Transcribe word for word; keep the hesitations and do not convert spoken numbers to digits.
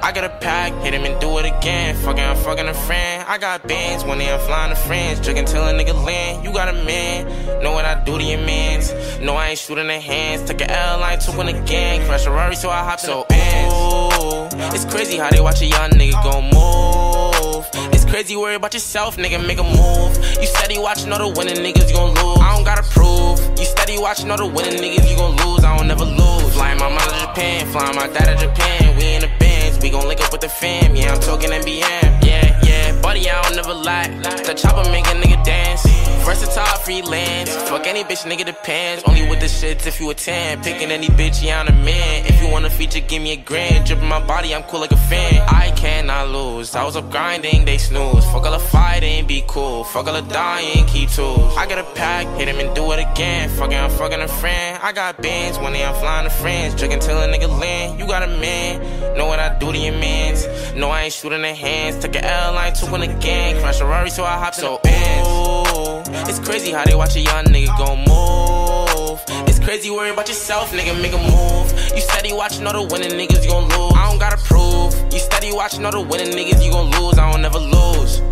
I got a pack, hit him and do it again. Fucking, I'm fucking a friend. I got bands when they I'm flying to friends. Drinking till a nigga land. You got a man, know what I do to your mans. No, I ain't shooting the hands. Took a L, I took one again. Crash a Rari, so I hopped so in the Benz. It's crazy how they watch a young nigga go move. It's crazy, worry about yourself, nigga, make a move. You steady watching all the winning niggas, you gon' lose. I don't gotta prove. You steady watching all the winning niggas, you gon' lose. I don't never lose. Flying my mom to Japan, flying my dad to Japan. We in the Benz, we gon' link up with the fam. Yeah, I'm talking N B M. Yeah, yeah, buddy, I don't never lie. The chopper make a nigga dance. Versatile freelance. Fuck any bitch, nigga, depends. Only with the shits if you a ten. Picking any bitch, yeah, I'm a man. If you want a feature, give me a grand. Dripping my body, I'm cool like a fan. I cannot lose. I was up grinding, they snooze. Fuck all the fighting, be cool. Fuck all the dying, keep tools. I got a pack, hit him and do it again. Fucking, I'm fucking a friend. I got bands when they I'm flying to friends. Drinking till a nigga land. You got a man, know what I do to your mans. No, I ain't shooting the hands. Took a L, I took one again. Crash a Rari, so I hopped in the Benz. It's crazy how they watch a young nigga go move. It's crazy, worry about yourself, nigga, make a move. You steady watching all the winning niggas, you gon' lose. I don't gotta prove. You steady watching all the winning niggas, you gon' lose. I don't never lose.